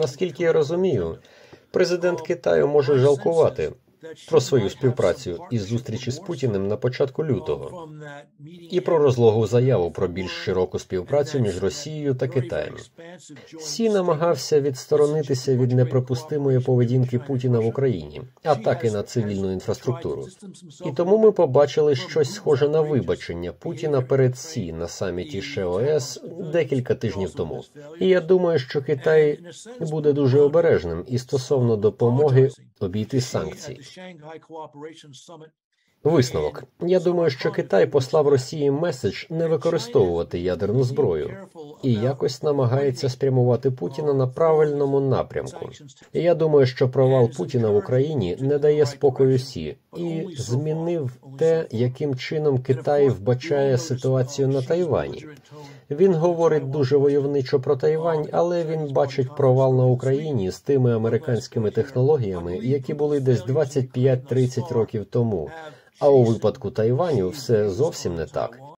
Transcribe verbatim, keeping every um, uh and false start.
Наскільки я розумію, президент Китаю може жалкувати про свою співпрацю із зустрічі з Путіним на початку лютого і про розлогу заяву про більш широку співпрацю між Росією та Китаєм. Сі намагався відсторонитися від неприпустимої поведінки Путіна в Україні, атаки на цивільну інфраструктуру. І тому ми побачили щось схоже на вибачення Путіна перед Сі на саміті ШОС декілька тижнів тому. І я думаю, що Китай буде дуже обережним і стосовно допомоги обійти санкції. Висновок. Я думаю, що Китай послав Росії меседж не використовувати ядерну зброю і якось намагається спрямувати Путіна на правильному напрямку. І я думаю, що провал Путіна в Україні не дає спокою Сі і змінив те, яким чином Китай вбачає ситуацію на Тайвані. Він говорить дуже войовничо про Тайвань, але він бачить провал на Україні з тими американськими технологіями, які були десь двадцять п'ять тридцять років тому. А у випадку Тайваню все зовсім не так.